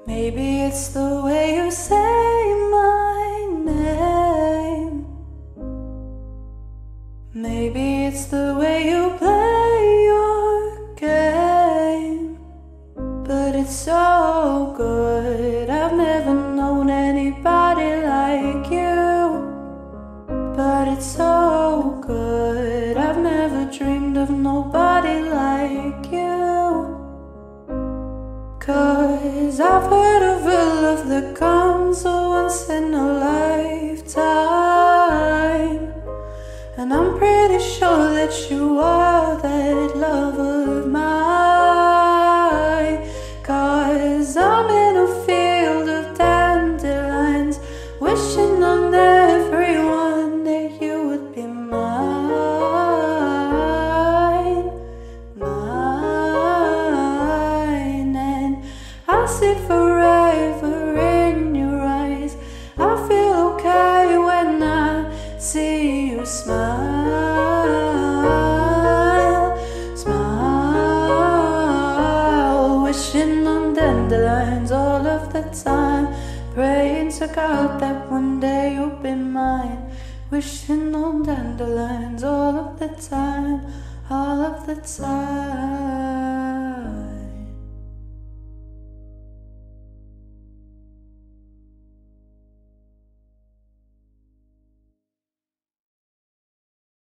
Maybe it's the way you say my name. Maybe it's the way you play your game. But it's so good, I've never known anybody like you. But it's so good, I've never dreamed of nobody like you. 'Cause I've heard of a love that comes once in a lifetime, and I'm pretty sure that you are that love of mine. 'Cause I'm in a field of dandelions, wishing on everyone that you would be mine, mine. And I see forever in your eyes. I feel okay when I see you smile, smile. Wishing on dandelions all of the time, praying to God that one day you'll be mine. Wishing on dandelions all of the time, all of the time.